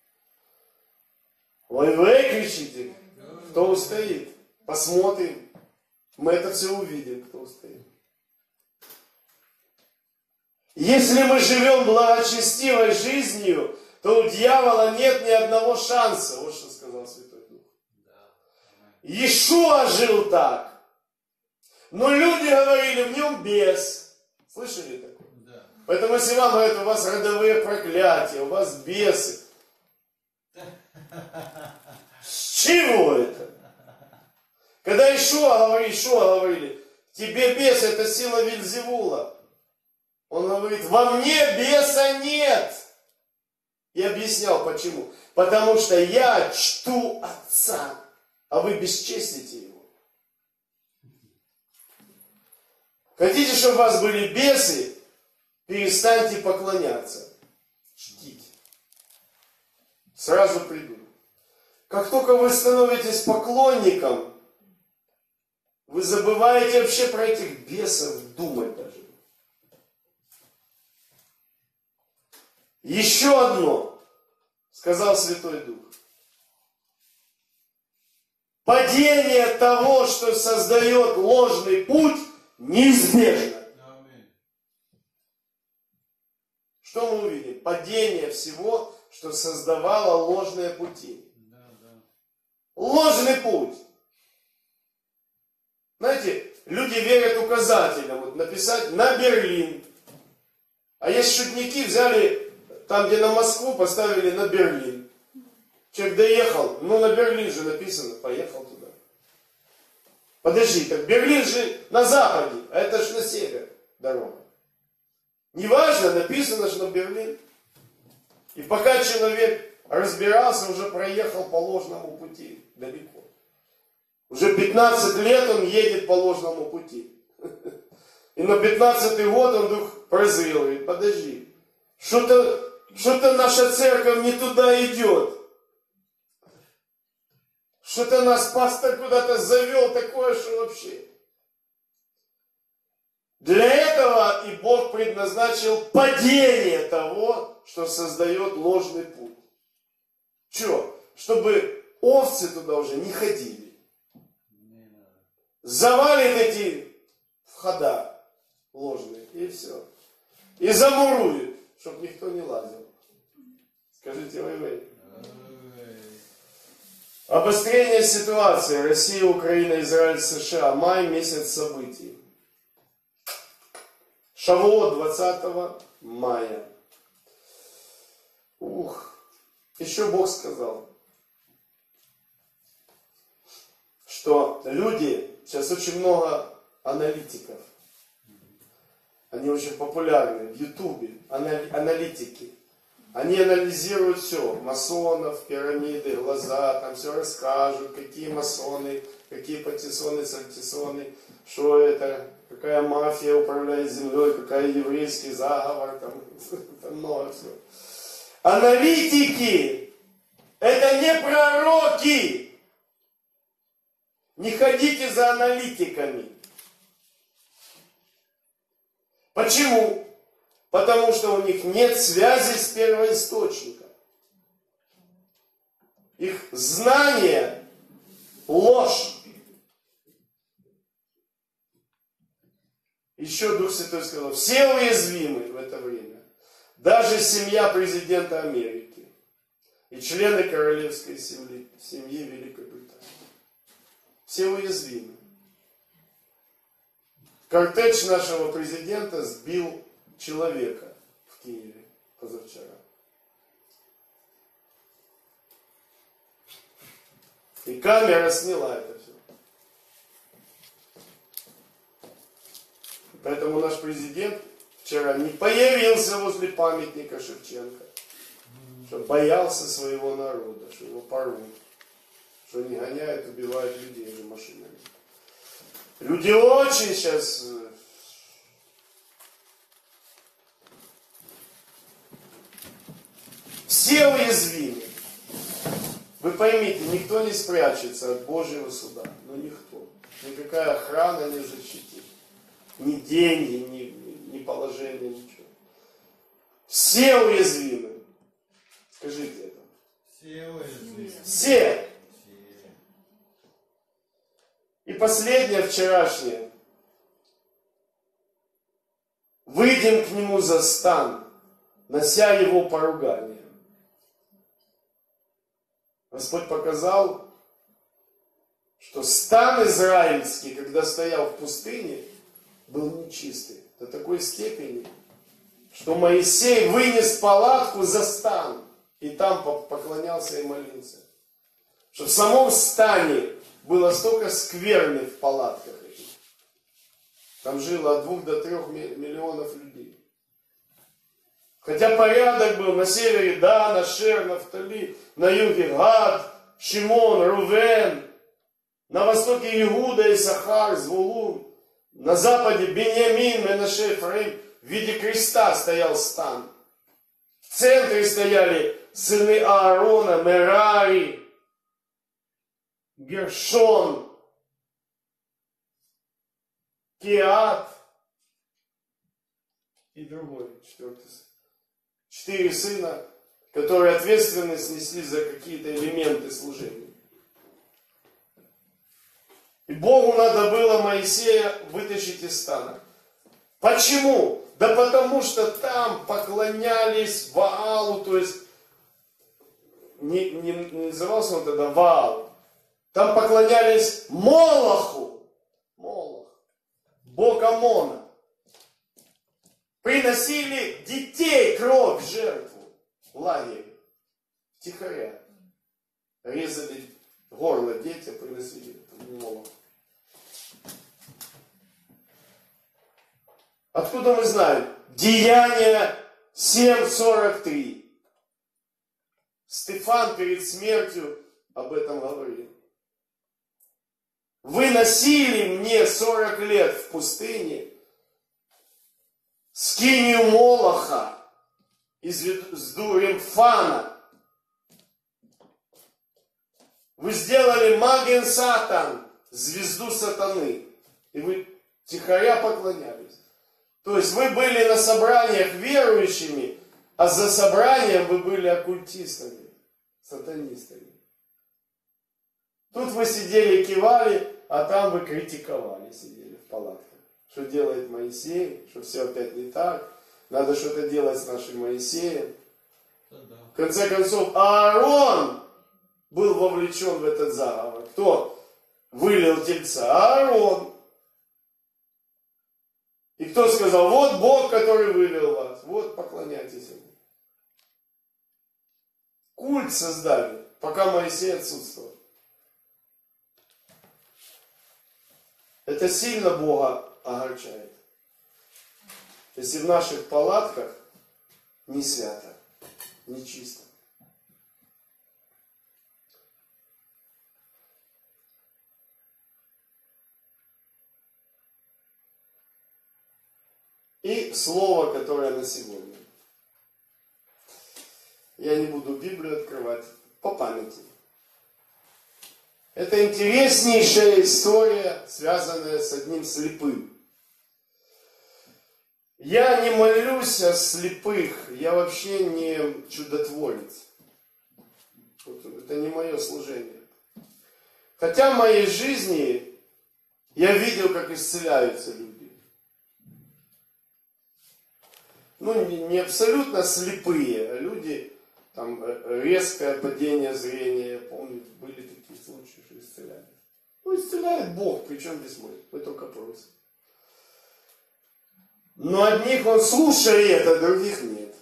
Ой, вы кричите, кто устоит? Посмотрим. Мы это все увидим, кто устоит. Если мы живем благочестивой жизнью, то у дьявола нет ни одного шанса. Вот что сказал Святой Дух. Иешуа жил так. Но люди говорили, в нем бес. Слышали такое? Да. Поэтому если вам говорят, у вас родовые проклятия, у вас бесы. С чего это? Когда Иешуа говорит, Иешуа говорили, тебе бес, это сила Вельзевула. Он говорит, во мне беса нет. И объяснял, почему. Потому что я чту Отца, а вы бесчестите Его. Хотите, чтобы у вас были бесы? Перестаньте поклоняться. Чтите. Сразу придут. Как только вы становитесь поклонником, вы забываете вообще про этих бесов думать даже. Еще одно, сказал Святой Дух. падение того, что создает ложный путь, неизбежно. Что мы увидим? Падение всего, что создавало ложные пути. Ложный путь. Знаете, люди верят указателям. Вот написать на Берлин. А есть шутники, взяли там, где на Москву, поставили на Берлин. Человек доехал, ну на Берлин же написано, поехал туда. Подожди, так Берлин же на западе, а это же на север дорога. Неважно, написано же на Берлин. И пока человек разбирался, уже проехал по ложному пути далеко. Уже пятнадцать лет он едет по ложному пути. И на пятнадцатый год он вдруг прозрел, говорит, подожди, что-то, что-то наша церковь не туда идет. Что-то нас пастор куда-то завел такое, что вообще. Для этого и Бог предназначил падение того, что создает ложный путь. Че? Чтобы овцы туда уже не ходили. Завалит эти входа ложные, и все. И замурует, чтобы никто не лазил. Скажите вы-вы. Обострение ситуации. Россия, Украина, Израиль, США. Май, месяц событий. Шавуот, двадцатого мая. Ух. Еще Бог сказал, что люди, сейчас очень много аналитиков. Они очень популярны в Ютубе. Аналитики. Они анализируют все. Масонов, пирамиды, глаза, там все расскажут, какие масоны, какие патиссоны, сальтисоны, что это, какая мафия управляет землей, какая еврейский заговор, там, там много всего. Аналитики — это не пророки. Не ходите за аналитиками. Почему? Потому что у них нет связи с первоисточником. Их знание – ложь. Еще Дух Святой сказал, все уязвимы в это время. Даже семья президента Америки и члены королевской семьи, семьи Великобритании. Все уязвимы. Кортеж нашего президента сбил человека в Киеве позавчера. И камера сняла это все. Поэтому наш президент вчера не появился возле памятника Шевченко, что боялся своего народа, что его порвут, что не гоняют, убивают людей же машинами. Люди очень сейчас... Все уязвимы. Вы поймите, никто не спрячется от Божьего суда. Ну никто. Никакая охрана не защитит. Ни деньги, ни, ни положение, ничего. Все уязвимы. Скажите это. Все уязвимы. Все. И последнее, вчерашнее. Выйдем к нему за стан, нося его поругание. Господь показал, что стан израильский, когда стоял в пустыне, был нечистый. До такой степени, что Моисей вынес палатку за стан. И там поклонялся и молился. Что в самом стане было столько скверны в палатках этих. Там жило от двух до трех миллионов людей. Хотя порядок был на севере Дан, Ашер, Нафтали, на юге Гад, Шимон, Рувен, на востоке Иуда, Исахар, Звулун, на западе Беньямин, Менаше, Ефраим. В виде креста стоял стан. В центре стояли сыны Аарона, Мерари, Гершон, Кеат и другой, четвертый сын. Четыре сына, которые ответственность несли за какие-то элементы служения. И Богу надо было Моисея вытащить из стана. Почему? Да потому что там поклонялись Ваалу, то есть не, не, не назывался он тогда Ваал. Там поклонялись Молоху. Молох. Бог Амона. Приносили детей кровь в жертву в лагере. Втихаря. Резали горло детям, приносили Молоху. Откуда мы знаем? Деяния семь сорок три. Стефан перед смертью об этом говорил. Вы носили мне сорок лет в пустыне скинию Молоха из Ремфана. Вы сделали Маген Сатан, звезду сатаны. И вы тихоря поклонялись. То есть вы были на собраниях верующими, а за собранием вы были оккультистами, сатанистами. Тут вы сидели и кивали, а там вы критиковали, сидели в палатках. Что делает Моисей, что все опять не так, надо что-то делать с нашим Моисеем. В конце концов, Аарон был вовлечен в этот заговор. Кто вылил тельца? Аарон. И кто сказал, вот Бог, который вывел вас, вот поклоняйтесь ему. Культ создали, пока Моисей отсутствовал. Это сильно Бога огорчает. Если в наших палатках не свято, не чисто. И слово, которое на сегодня. Я не буду Библию открывать по памяти. Это интереснейшая история, связанная с одним слепым. Я не молюсь о слепых, я вообще не чудотворец. Это не мое служение. Хотя в моей жизни я видел, как исцеляются люди. Ну, не абсолютно слепые, а люди, там, резкое падение зрения, я помню, были такие случаи, что исцеляют. Ну, исцеляет Бог, причем здесь мы, вы только просим. Но одних он слушает, а других нет.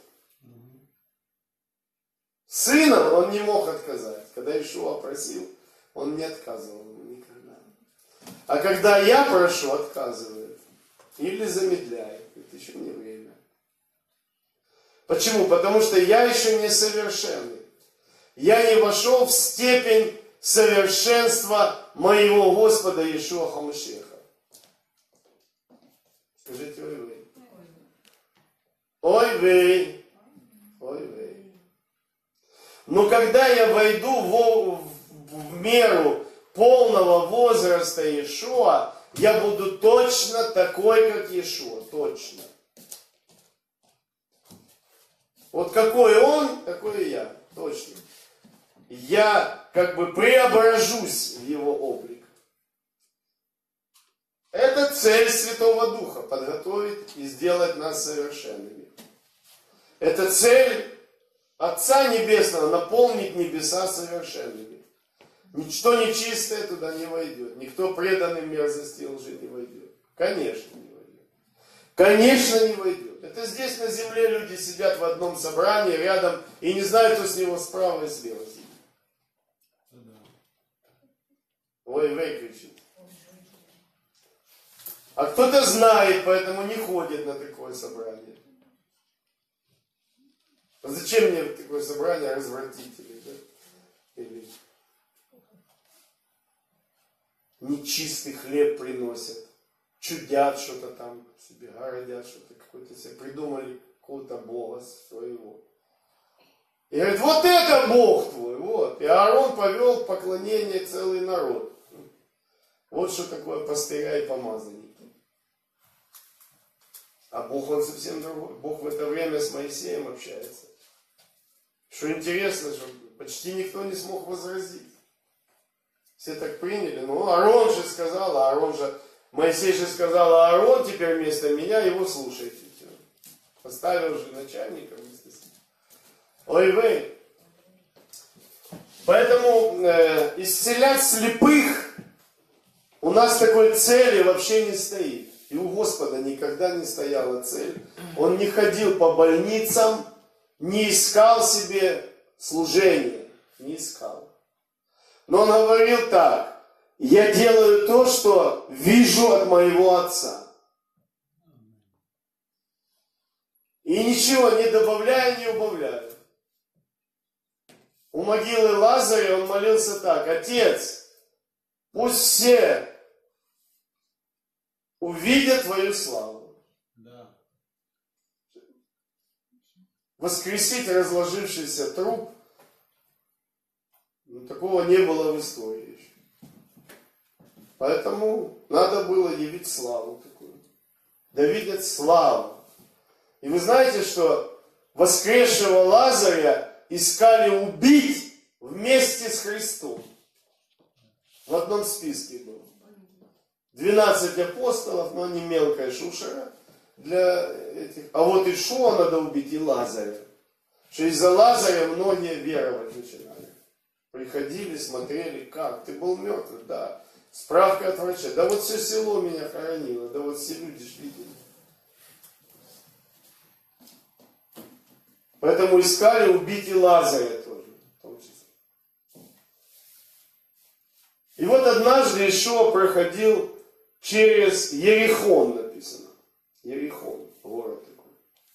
Сыном он не мог отказать. Когда Иешуа просил, он не отказывал ему никогда. А когда я прошу, отказывает. Или замедляет. Это еще не время. Почему? Потому что я еще не совершенный. Я не вошел в степень совершенства моего Господа Иешуа Хамашеха. Скажите ой вы. Ой вы. Ой вы. Но когда я войду в, в, в меру полного возраста Иешуа, я буду точно такой, как Иешуа. Точно. Вот какой он, такой и я. Точно. Я как бы преображусь в его облик. Это цель Святого Духа. Подготовить и сделать нас совершенными. Это цель Отца Небесного. Наполнить небеса совершенными. Ничто нечистое туда не войдет. Никто преданный мерзости и лжи не войдет. Конечно, не войдет. Конечно, не войдет. Это здесь на земле люди сидят в одном собрании рядом и не знают, кто с него справа и слева сидит. Ой, вей кричит. А кто-то знает, поэтому не ходит на такое собрание. А зачем мне такое собрание развратителей, да? Или нечистый хлеб приносят, чудят что-то там себе, городят что-то, какой-то себе придумали какого-то бога своего. И говорит, вот это Бог твой, вот. И Аарон повел поклонение целый народ. Вот что такое пастыря и помазанники. А Бог, он совсем другой. Бог в это время с Моисеем общается. Что интересно, что почти никто не смог возразить. Все так приняли. Ну, Аарон же сказал, а Аарон же, Моисей же сказал, а Аарон теперь вместо меня, его слушайте. Поставил же начальника вместо себя. Ой, вы. Поэтому э, исцелять слепых у нас такой цели вообще не стоит. И у Господа никогда не стояла цель. Он не ходил по больницам, не искал себе служения. Не искал. Но он говорил так: я делаю то, что вижу от моего Отца. И ничего не добавляю, не убавляю. У могилы Лазаря он молился так: Отец, пусть все увидят Твою славу. Да. Воскресить разложившийся труп, ну, такого не было в истории еще. Поэтому надо было явить славу такую. Да видят славу. И вы знаете, что воскресшего Лазаря искали убить вместе с Христом. В одном списке был. двенадцать апостолов, но они мелкая шушера для этих. А вот Ишуа надо убить и Лазаря. Что из-за Лазаря многие веровать начинали. Приходили, смотрели, как? Ты был мертвый? Да. Справка от врача. Да вот все село меня хоронило. Да вот все люди шли. Поэтому искали убить и Лазаря тоже. В том числе. И вот однажды Ишуа проходил через Ерихон, написано. Ерихон, город такой.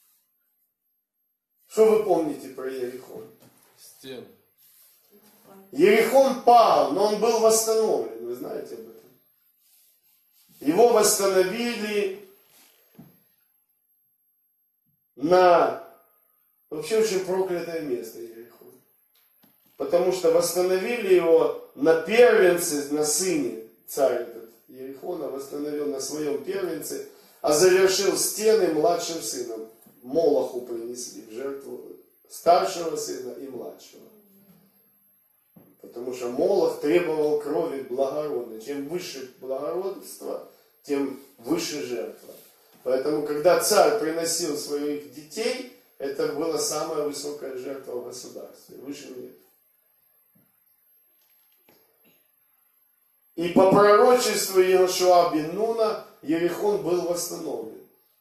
Что вы помните про Ерихон? Стены. Ерихон пал, но он был восстановлен. Вы знаете об этом? Его восстановили на... Вообще очень проклятое место Ерихон. Потому что восстановили его на первенце, на сыне. Царь этот Ерихона восстановил на своем первенце, а завершил стены младшим сыном. Молоху принесли в жертву старшего сына и младшего. Потому что Молох требовал крови благородной. Чем выше благородство, тем выше жертва. Поэтому, когда царь приносил своих детей, это была самая высокая жертва в государстве. Выше нет. И по пророчеству Иошуа бен Нуна Ерихон был восстановлен.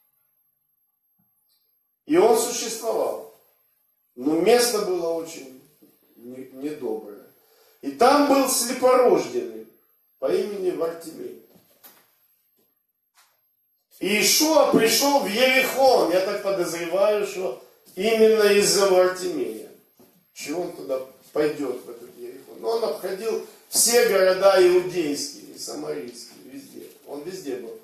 И он существовал. Но место было очень недоброе. И там был слепорожденный по имени Вартимей. И Иешуа пришел в Ерихон. Я так подозреваю, что именно из-за Вартимея. Чего он туда пойдет, в этот Ерихон? Но он обходил все города иудейские и самарийские, везде. Он везде был.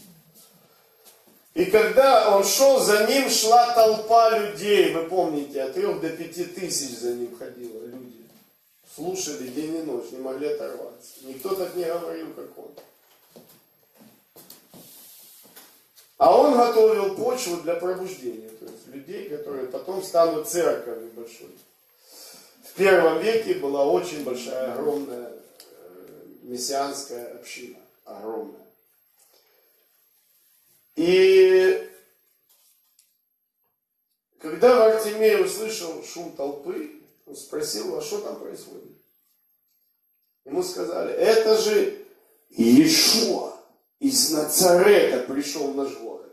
И когда он шел, за ним шла толпа людей. Вы помните, от трех до пяти тысяч за ним ходило люди. Слушали день и ночь, не могли оторваться. Никто так не говорил, как он. А он готовил почву для пробуждения. То есть людей, которые потом станут церковью большой. В первом веке была очень большая, огромная э, мессианская община. Огромная. И когда Вартимей услышал шум толпы, он спросил, а что там происходит? Ему сказали, это же Иешуа из Нацарета пришел в наш город.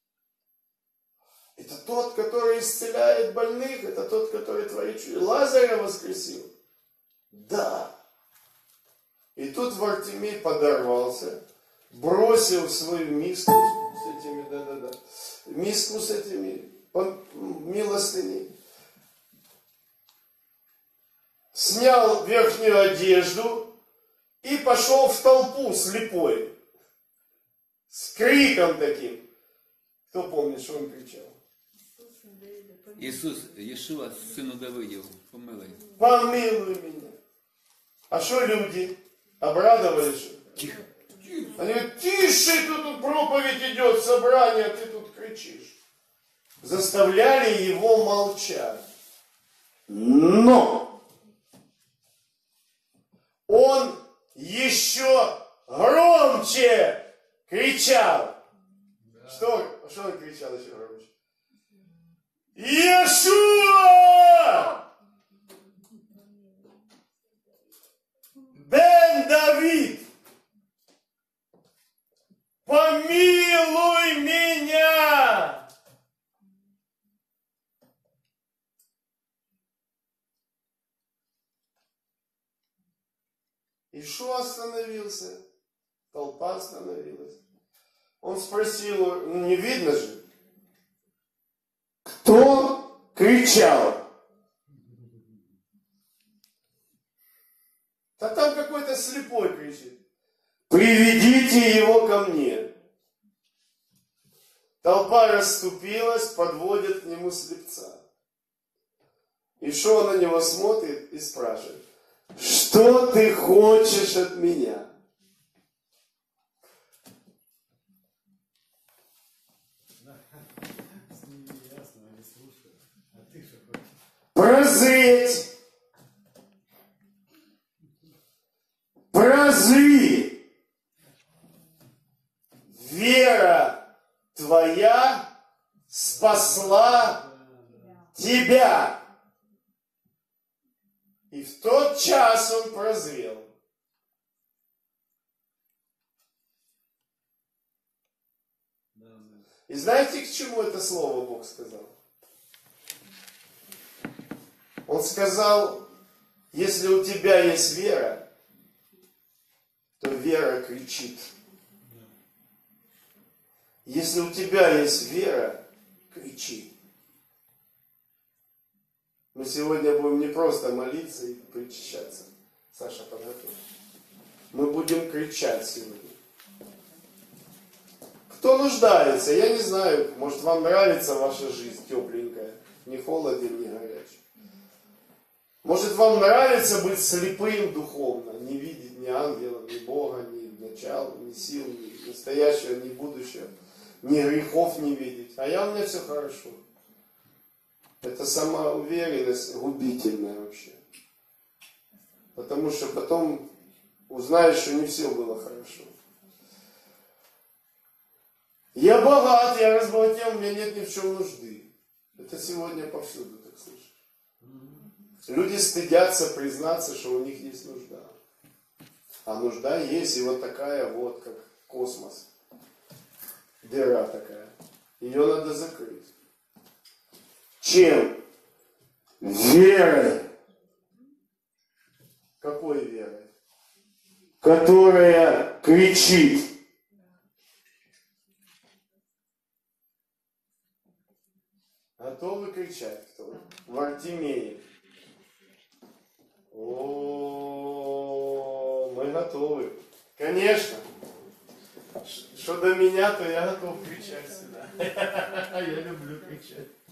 Это тот, который исцеляет больных, это тот, который творит чудо. Лазаря воскресил. Да. И тут Вартимей подорвался, бросил свою миску с этими, да-да-да, миску с этими милостыней, снял верхнюю одежду и пошел в толпу слепой. С криком таким. Кто помнит, что он кричал? Ісус, Єшуа, сину Давидів, помилуй. Помилуй меня. А что люди? Обрадовались? Тихо. Они говорят, тише, тут проповедь идет, собрание, а ты тут кричишь. Заставляли его молчать. Но он еще громче кричал. Что, что он кричал еще громче? Иешуа! Бен Давид! Помилуй меня! Иешуа остановился, толпа остановилась. Он спросил, ну не видно же, кто кричал? Да там какой-то слепой кричит. Приведите его ко мне. Толпа расступилась, подводят к нему слепца. Иешуа на него смотрит и спрашивает, что ты хочешь от меня? С ними ясно, они слушают. А ты что хочешь? Прозреть! Прозри! Вера твоя спасла тебя. И в тот час он прозрел. И знаете, к чему это слово Бог сказал? Он сказал, если у тебя есть вера, то вера кричит. Если у тебя есть вера, кричи. Мы сегодня будем не просто молиться и причащаться. Саша, подготовь. Мы будем кричать сегодня. Кто нуждается? Я не знаю. Может, вам нравится ваша жизнь тепленькая. Не холоден, не горячий. Может, вам нравится быть слепым духовно. Не видеть ни ангела, ни Бога, ни начала, ни сил, ни настоящего, ни будущего. Ни грехов не видеть. А я, у меня все хорошо. Это самоуверенность губительная вообще. Потому что потом узнаешь, что не все было хорошо. Я богат, я разбогател, у меня нет ни в чем нужды. Это сегодня повсюду так слышишь. Люди стыдятся признаться, что у них есть нужда. А нужда есть, и вот такая вот, как космос. Дыра такая. Ее надо закрыть. Чем? Верой. Какой верой? Которая кричит. Готовы кричать? Кто? Вартимей. О, мы готовы. Конечно. Что до меня, то я готов кричать сюда. Я люблю кричать.